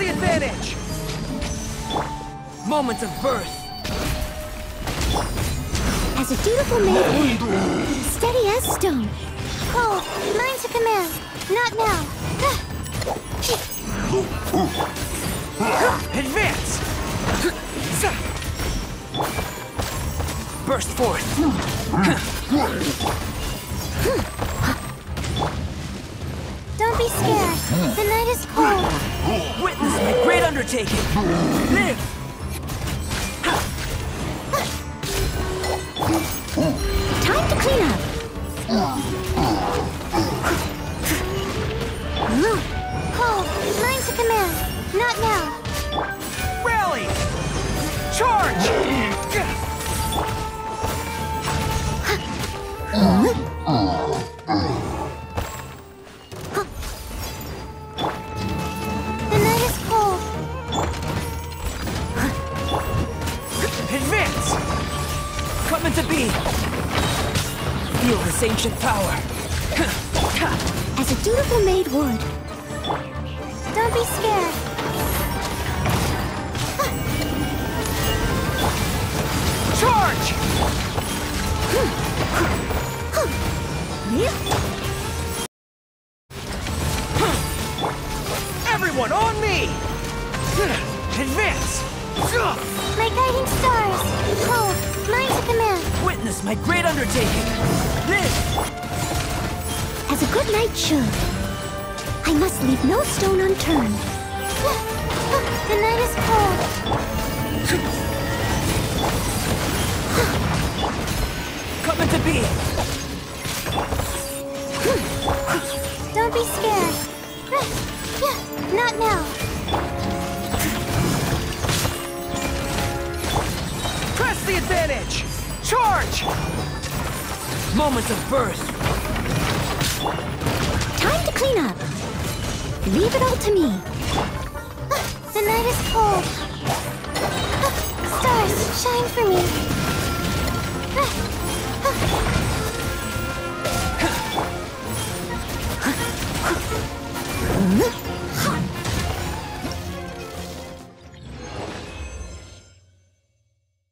the advantage! Moment of birth. As a dutiful maid would, steady as stone. Cold, mine to command. Not now. Advance! Burst forth. Don't be scared. The night is cold. Witness my great undertaking. Live! Time to clean up. Cold, mine to command. Not now. Rally! Charge! The night is cold. Advance! Coming to be! Feel this ancient power. As a dutiful maid would. Don't be scared. Charge! Everyone on me! Advance! My guiding stars. Cold, mine to command. Witness my great undertaking. Live! As a good knight should. I must leave no stone unturned. The night is cold. Coming to be! Don't be scared. Not now. Press the advantage! Charge! Moment of birth. Time to clean up. Leave it all to me.